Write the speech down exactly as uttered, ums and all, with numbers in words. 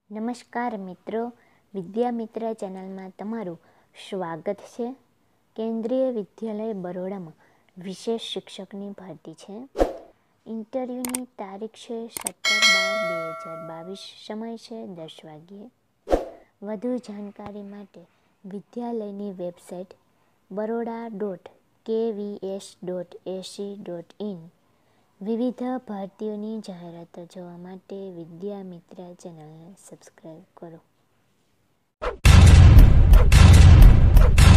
નમસ્કાર મિત્રો, વિદ્યામિત્ર ચેનલમાં તમારું સ્વાગત છે. કેન્દ્રીય વિદ્યાલય બરોડામાં વિશેષ શિક્ષકની ભરતી છે. ઇન્ટરવ્યૂની તારીખ છે સત્તર બાર બે હજાર બાવીસ. સમય છે દસ વાગ્યે. વધુ જાણકારી માટે વિદ્યાલયની website Baroda dot KVS dot ac dot in વિવિધ ભરતીઓની જાહેરાતો જોવા માટે વિદ્યામિત્ર ચેનલને સબસ્ક્રાઈબ કરો.